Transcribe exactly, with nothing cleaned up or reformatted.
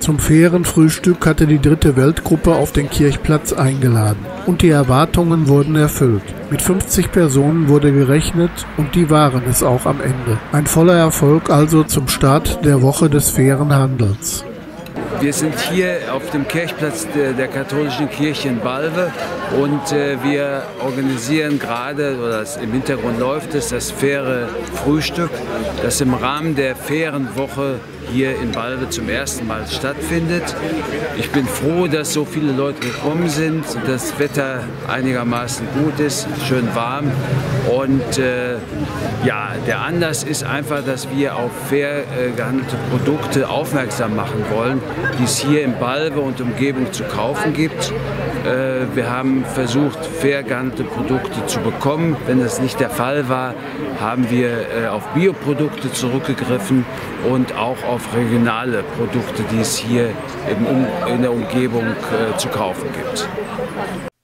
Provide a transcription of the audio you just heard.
Zum fairen Frühstück hatte die dritte Weltgruppe auf den Kirchplatz eingeladen. Und die Erwartungen wurden erfüllt. Mit fünfzig Personen wurde gerechnet und die waren es auch am Ende. Ein voller Erfolg also zum Start der Woche des fairen Handels. Wir sind hier auf dem Kirchplatz der, der katholischen Kirche in Balve und äh, wir organisieren gerade, oder das, im Hintergrund läuft es, das faire Frühstück, das im Rahmen der fairen Woche hier in Balve zum ersten Mal stattfindet. Ich bin froh, dass so viele Leute gekommen sind, das Wetter einigermaßen gut ist, schön warm und äh, ja, der Anlass ist einfach, dass wir auf fair äh, gehandelte Produkte aufmerksam machen wollen, die es hier in Balve und Umgebung zu kaufen gibt. Äh, wir haben versucht, fair gehandelte Produkte zu bekommen. Wenn das nicht der Fall war, haben wir äh, auf Bioprodukte zurückgegriffen und auch auf regionale Produkte, die es hier im um in der Umgebung äh, zu kaufen gibt.